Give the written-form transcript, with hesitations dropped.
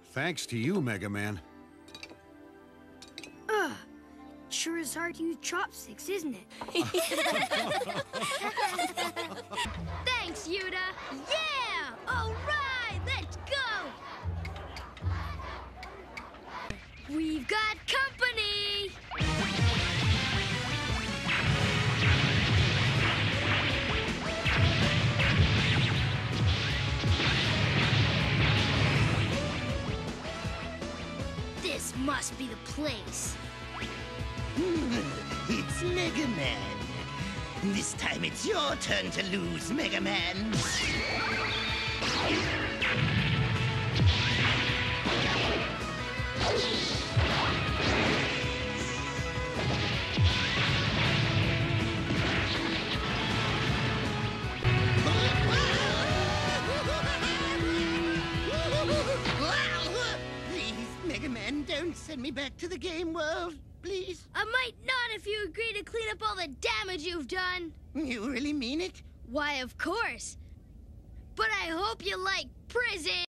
Thanks to you, Mega Man. Ugh. Sure is hard to use chopsticks, isn't it? Thanks, Yuta. Yeah! All right, let's go! We've got company! This must be the place. It's Mega Man. This time it's your turn to lose, Mega Man. Please, Mega Man, don't send me back to the game world. Please. I might not if you agree to clean up all the damage you've done. You really mean it? Why, of course. But I hope you like prison.